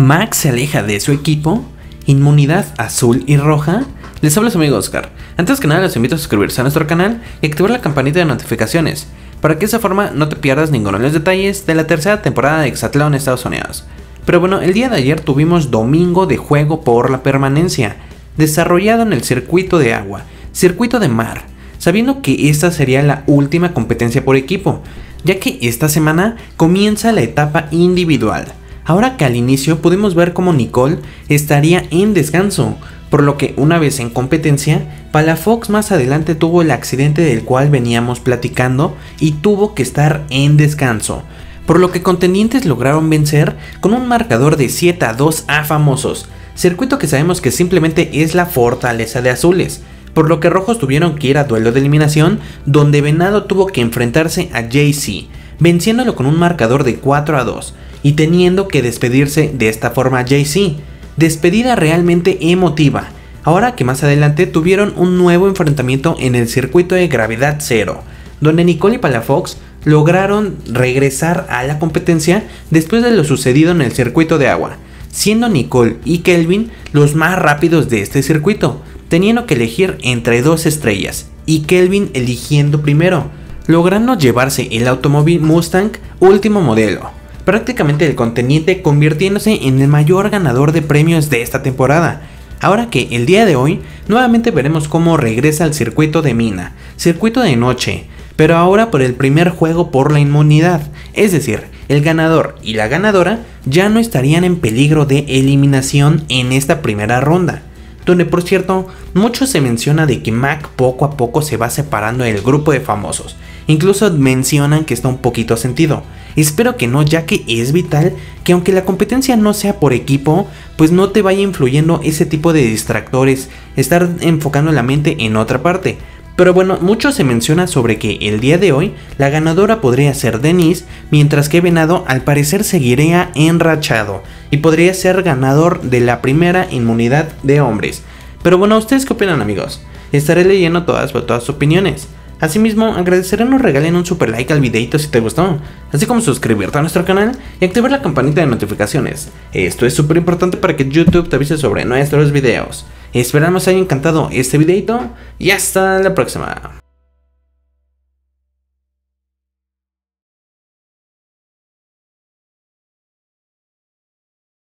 Max se aleja de su equipo, inmunidad azul y roja. Les habla su amigo Oscar. Antes que nada los invito a suscribirse a nuestro canal y activar la campanita de notificaciones, para que de esa forma no te pierdas ninguno de los detalles de la tercera temporada de Exatlón Estados Unidos. Pero bueno, el día de ayer tuvimos domingo de juego por la permanencia, desarrollado en el circuito de agua, circuito de mar, sabiendo que esta sería la última competencia por equipo, ya que esta semana comienza la etapa individual. Ahora que al inicio pudimos ver cómo Nicole estaría en descanso, por lo que una vez en competencia, Palafox más adelante tuvo el accidente del cual veníamos platicando y tuvo que estar en descanso, por lo que contendientes lograron vencer con un marcador de 7-2 a Famosos, circuito que sabemos que simplemente es la fortaleza de azules, por lo que rojos tuvieron que ir a duelo de eliminación, donde Venado tuvo que enfrentarse a JC, venciéndolo con un marcador de 4-2 y teniendo que despedirse de esta forma JC, despedida realmente emotiva, ahora que más adelante tuvieron un nuevo enfrentamiento en el circuito de gravedad cero, donde Nicole y Palafox lograron regresar a la competencia después de lo sucedido en el circuito de agua, siendo Nicole y Kelvin los más rápidos de este circuito, teniendo que elegir entre dos estrellas, y Kelvin eligiendo primero, logrando llevarse el automóvil Mustang último modelo, prácticamente el contendiente convirtiéndose en el mayor ganador de premios de esta temporada. Ahora que el día de hoy nuevamente veremos cómo regresa al circuito de mina, circuito de noche, pero ahora por el primer juego por la inmunidad, es decir, el ganador y la ganadora ya no estarían en peligro de eliminación en esta primera ronda, donde por cierto mucho se menciona de que Mac poco a poco se va separando del grupo de Famosos, incluso mencionan que está un poquito sentido. Espero que no, ya que es vital que aunque la competencia no sea por equipo, pues no te vaya influyendo ese tipo de distractores, estar enfocando la mente en otra parte. Pero bueno, mucho se menciona sobre que el día de hoy la ganadora podría ser Denise, mientras que Venado al parecer seguiría enrachado y podría ser ganador de la primera inmunidad de hombres. Pero bueno, ¿ustedes qué opinan, amigos? Estaré leyendo todas sus opiniones. Asimismo, agradeceré nos regalen un super like al videito si te gustó, así como suscribirte a nuestro canal y activar la campanita de notificaciones. Esto es súper importante para que YouTube te avise sobre nuestros videos. Esperamos haya encantado este videito y hasta la próxima.